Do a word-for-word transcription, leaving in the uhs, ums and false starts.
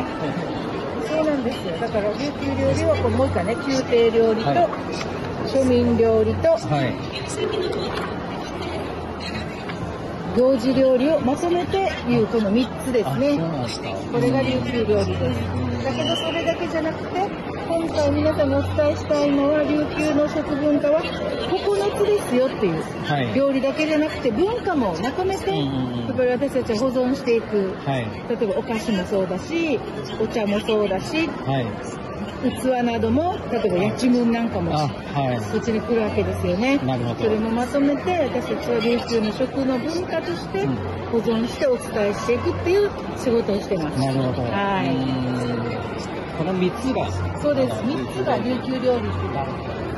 そうなんですよ。だから琉球料理はこれもう一回ね、宮廷料理と庶民料理と行事料理をまとめていうこのみっつですね。これが琉球料理です。だけどそれだけじゃなくて、今回皆さんがお伝えしたいのは琉球の食文化はここのつですよっていう、はい、料理だけじゃなくて文化もまとめて、やっぱり私たちは保存していく、はい、例えばお菓子もそうだしお茶もそうだし、はい、器なども例えばやちむんなんかも、はい、そっちに来るわけですよね。なるほど。それもまとめて私たちは琉球の食の文化として保存してお伝えしていくっていう仕事をしてます。なるほど。はい。このみっつがそうです。みっつが琉球料理っていうか